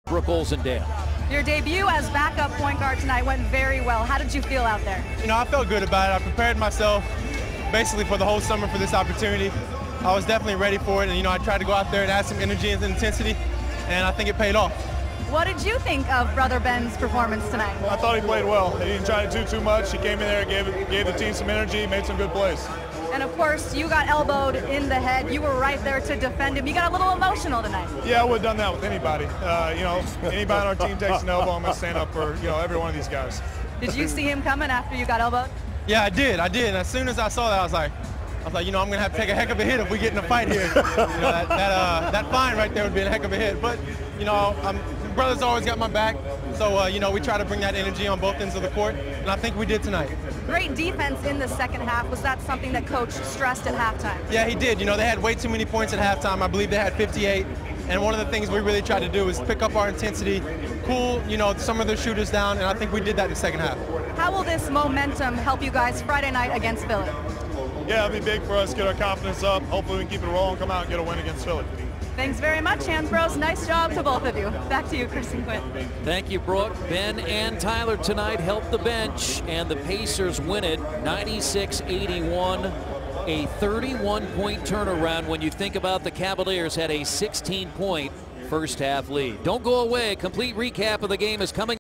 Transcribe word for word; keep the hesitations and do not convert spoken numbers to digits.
Brooke Olzendale. Your debut as backup point guard tonight went very well. How did you feel out there? You know, I felt good about it. I prepared myself basically for the whole summer for this opportunity. I was definitely ready for it, and you know, I tried to go out there and add some energy and intensity, and I think it paid off. What did you think of Brother Ben's performance tonight? I thought he played well. He didn't try to do too much. He came in there, gave gave the team some energy, made some good plays. And of course, you got elbowed in the head. You were right there to defend him. You got a little emotional tonight. Yeah, I would have done that with anybody. Uh, you know, anybody on our team takes an elbow, I'm going to stand up for, you know, every one of these guys. Did you see him coming after you got elbowed? Yeah, I did. I did. And as soon as I saw that, I was like, I was like, you know, I'm going to have to take a heck of a hit if we get in a fight here. You know, that that, uh, that fine right there would be a heck of a hit. But, you know, I'm, brother's always got my back. So, uh, you know, we try to bring that energy on both ends of the court, and I think we did tonight. Great defense in the second half. Was that something that Coach stressed at halftime? Yeah, he did. You know, they had way too many points at halftime. I believe they had fifty-eight. And one of the things we really tried to do is pick up our intensity, cool, you know, some of the shooters down, and I think we did that in the second half. How will this momentum help you guys Friday night against Philly? Yeah, it'll be big for us, get our confidence up. Hopefully we can keep it rolling, come out and get a win against Philly. Thanks very much, Hansbrough. Nice job to both of you. Back to you, Kristen Quinn. Thank you, Brooke. Ben and Tyler tonight helped the bench, and the Pacers win it ninety-six eighty-one. A thirty-one point turnaround when you think about the Cavaliers had a sixteen point first half lead. Don't go away. A complete recap of the game is coming.